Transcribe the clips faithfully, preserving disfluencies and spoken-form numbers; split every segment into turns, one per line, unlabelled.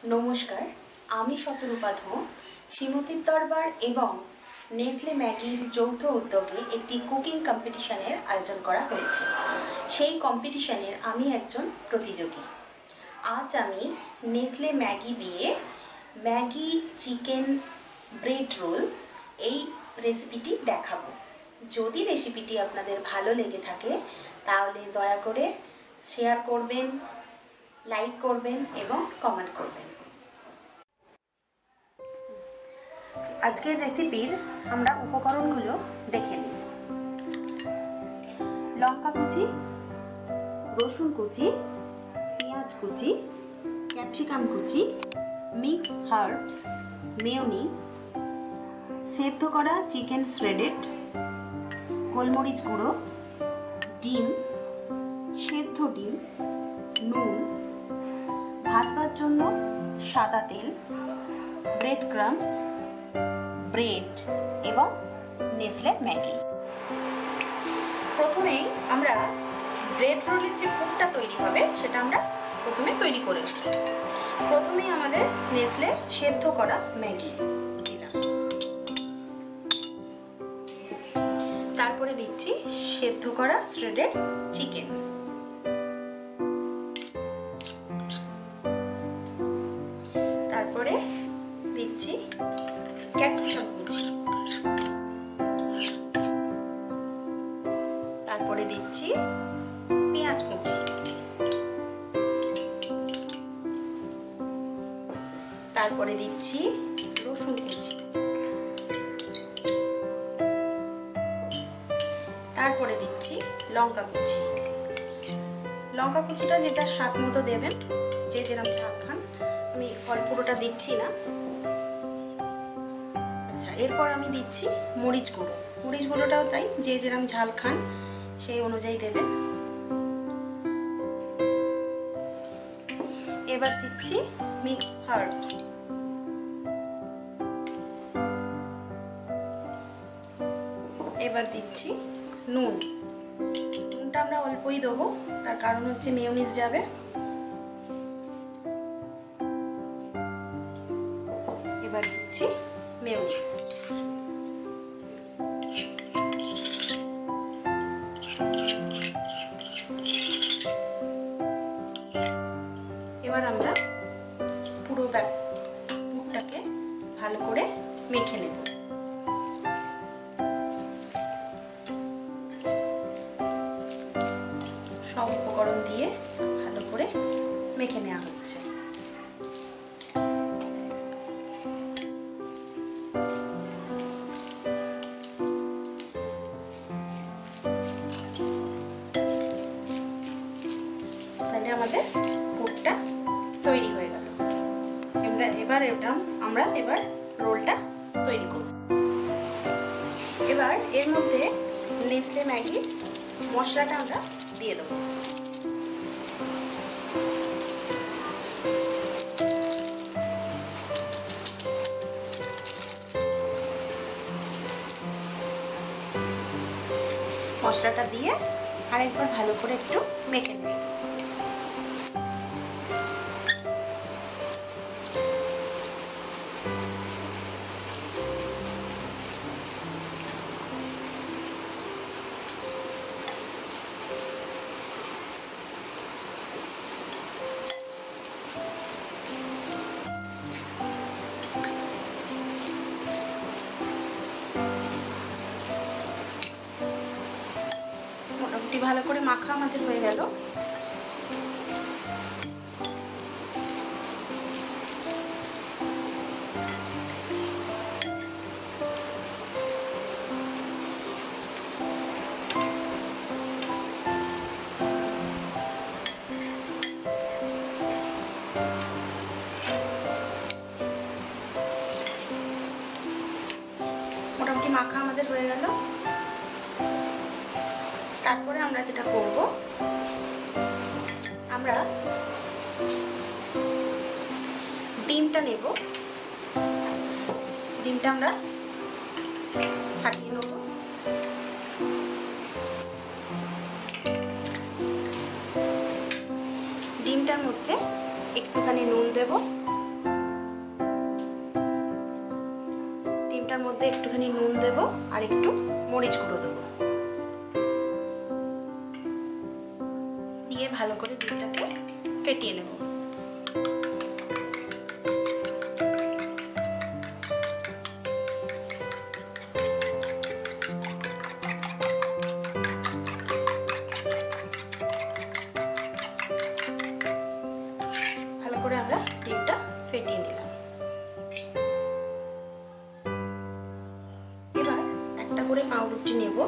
নমস্কার, আমি শতরূপা ধো। শ্রীমতীর দরবার এবং নেসলে ম্যাগির যৌথ উদ্যোগে একটি কুকিং কম্পিটিশনের আয়োজন করা হয়েছে। সেই কম্পিটিশনের আমি একজন প্রতিযোগী। আজ আমি নেসলে ম্যাগি দিয়ে ম্যাগি চিকেন ব্রেড রোল এই রেসিপিটি দেখাবো। যদি রেসিপিটি আপনাদের ভালো লেগে থাকে তাহলে দয়া করে শেয়ার করবেন, লাইক করবেন এবং কমেন্ট করবেন। আজকের রেসিপির আমরা উপকরণগুলো দেখে নিই। লঙ্কা কুচি, রসুন কুচি, পেঁয়াজ কুচি, ক্যাপসিকাম কুচি, মিক্স হার্বস, মেয়োনিজ, সেদ্ধ করা চিকেন শ্রেডেড, গোলমরিচ গুঁড়ো, ডিম, সেদ্ধ ডিম, নুন, ভাজবার জন্য সাদা তেল, ব্রেড ক্রাম্বস, ব্রেড এবং নেসলে ম্যাগি। প্রথমেই আমরা ব্রেড রোলের যে পুরটা তৈরি হবে সেটা আমরা প্রথমে তৈরি করে নেব। প্রথমেই আমাদের নেসলে সেদ্ধ করা ম্যাগি দিলাম, তারপরে দিচ্ছি সেদ্ধ করা শ্রেডেড চিকেন, তারপরে দিচ্ছি ক্যাপসিকাম কুচি, তারপরে দিচ্ছি পেঁয়াজ কুচি, তারপরে দিচ্ছি রসুন কুচি, তারপরে দিচ্ছি লঙ্কা কুচি। লঙ্কা কুচিটা যে যার স্বাদ মতো দেবেন, যে যেরকম ঝাল খান। আমি অল্পটা দিচ্ছি না। আচ্ছা, এরপর আমি দিচ্ছি মরিচ গুঁড়ো। মরিচ গুঁড়োটাও তাই, যে যেরকম ঝাল খান সেই অনুযায়ী দেবেন। এবার দিচ্ছি মিক্স হার্বস, এবার দিচ্ছি নুন। নুনটা আমরা অল্পই দেবো, তার কারণ হচ্ছে মেয়োনিজ যাবে। এবার দিচ্ছি মেয়োনিজ, এবার আমরা পুরো পুরটাকে ভালো করে মেখে নেব। সব উপকরণ দিয়ে ভালো করে মেখে নেওয়া হচ্ছে। তাহলে আমাদের পুরটা তৈরি হয়ে গেল। এবার এবার এটা আমরা এবার রোলটা তৈরি করব। এবার এর মধ্যে নেসলে ম্যাগির মশলাটা আমরা দিয়ে দেবো। মশলাটা দিয়ে আরেকবার ভালো করে একটু মেখে নেব। মোটামুটি ভালো করে মাখা আমাদের হয়ে গেল। মোটামুটি মাখা আমাদের হয়ে গেল। তারপরে আমরা যেটা করব, আমরা ডিমটা নেব। ডিমটা আমরা ফাটিয়ে নেব। ডিমটার মধ্যে একটুখানি নুন দেব, একটুখানি নুন দেব আর একটু মরিচ গুঁড়ো দেবো, দিয়ে ভালো করে ডিমটাকে ফেটিয়ে নেব। ভালো করে আমরা ডিমটা ফেটিয়ে নিলাম। এবার একটা করে পাউরুটি নেব,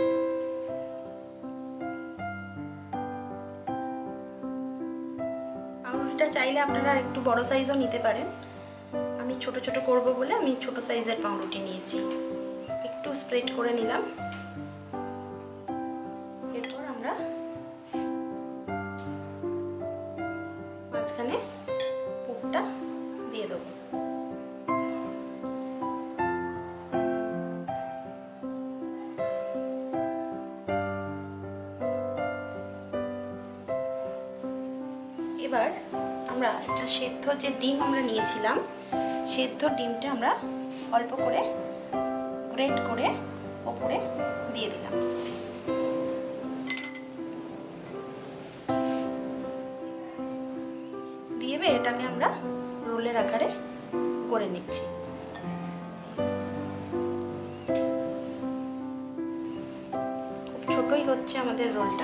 পাউরুটিটা চাইলে আপনারা একটু বড় সাইজও নিতে পারেন। আমি ছোট ছোট করব বলে আমি ছোট সাইজের পাউরুটি নিয়েছি। একটু স্প্রেড করে নিলাম। এরপর আমরা মাঝখানে পুরটা দিয়ে দেবো। এবার আমরা একটা সেদ্ধ যে ডিম আমরা নিয়েছিলাম, সেদ্ধ ডিমটা আমরা অল্প করে গ্রেট করে ওপরে দিয়ে দিলাম। দিয়ে এটাকে আমরা রোলের আকারে করে নিচ্ছি। খুব ছোটই হচ্ছে আমাদের রোলটা।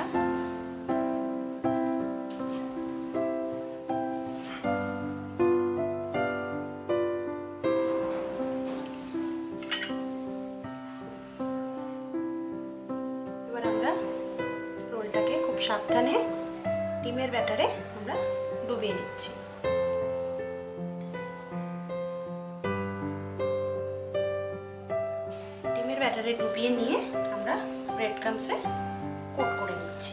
এবার আমরা রোলটাকে খুব সাবধানে ডিমের ব্যাটারে আমরা ডুবিয়ে নিচ্ছি। ডিমের ব্যাটারে ডুবিয়ে নিয়ে আমরা ব্রেড ক্রাম্বসে কোট করে নিচ্ছি।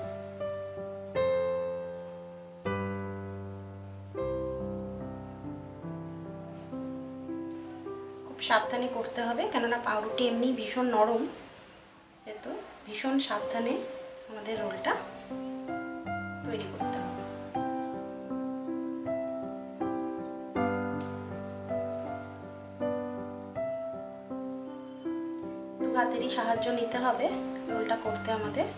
খুব সাবধানে করতে হবে, কেননা পাউরুটি এমনি ভীষণ নরম, তো ভীষণ সাবধানে আমাদের রোলটা তৈরি করতে হবে। দু হাতেরই সাহায্য নিতে হবে রোলটা করতে আমাদের।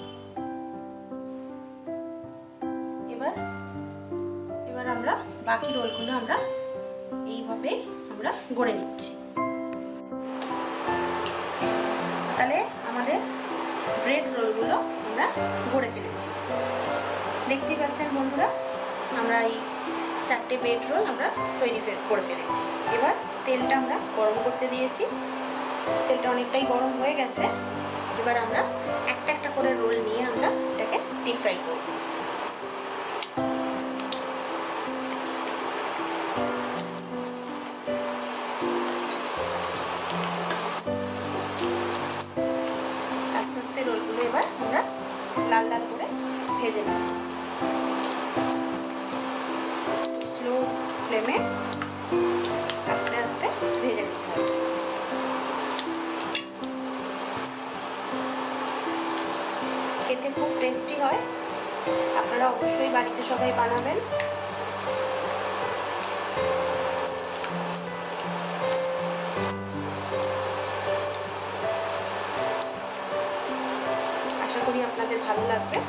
এবার এবার আমরা বাকি রোলগুলো আমরা এইভাবে আমরা গড়ে নিচ্ছি। তাহলে আমাদের ব্রেড রোলগুলো আমরা গড়ে ফেলেছি। দেখতে পাচ্ছেন বন্ধুরা, আমরা এই চারটে ব্রেড রোল আমরা তৈরি করে ফেলেছি। এবার তেলটা আমরা গরম করতে দিয়েছি, তেলটা অনেকটাই গরম হয়ে গেছে। এবার আমরা একটা একটা করে রোল নিয়ে আমরা এটাকে ডিপ ফ্রাই করব। আস্তে আস্তে রোলগুলো এবার আমরা লাল লাল করে ভেজে নেব। স্লো ফ্লেমে আস্তে আস্তে ভেজে নিতে হবে। খেতে খুব টেস্টি হয়, আপনারা অবশ্যই বাড়িতে সবাই বানাবেন। আশা করি আপনাদের ভালো লাগবে।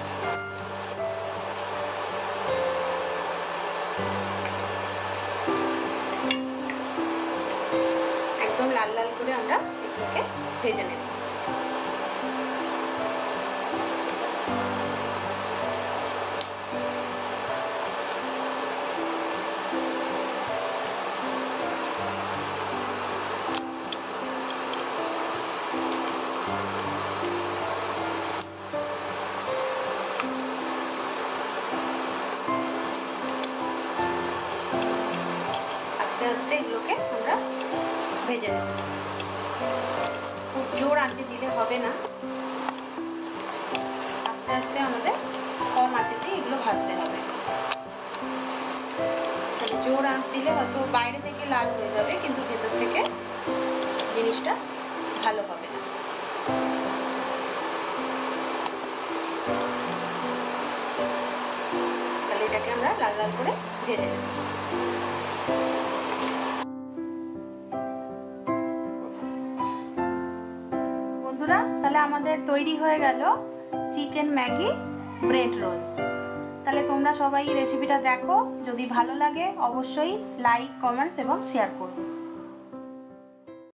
একদম লাল লাল করে আমরা এগুলোকে ভেজে নেব। আস্তে আস্তে এগুলোকে আমরা ভেজে নেব। খুব জোর আঁচে দিলে হবে না, আস্তে আস্তে আমাদের কম আঁচেতেই এগুলো ভাজতে হবে। জোর আঁচ দিলে হয়তো বাইরে থেকে লাল হয়ে যাবে, কিন্তু ভেতর থেকে জিনিসটা ভালো হবে না। তাহলে এটাকে আমরা লাল লাল করে ভেজে নেব। আমাদের তৈরি হয়ে গেল চিকেন ম্যাগি ব্রেড রোল। তাহলে তোমরা সবাই রেসিপিটা দেখো, যদি ভালো লাগে অবশ্যই লাইক, কমেন্টস এবং শেয়ার করো।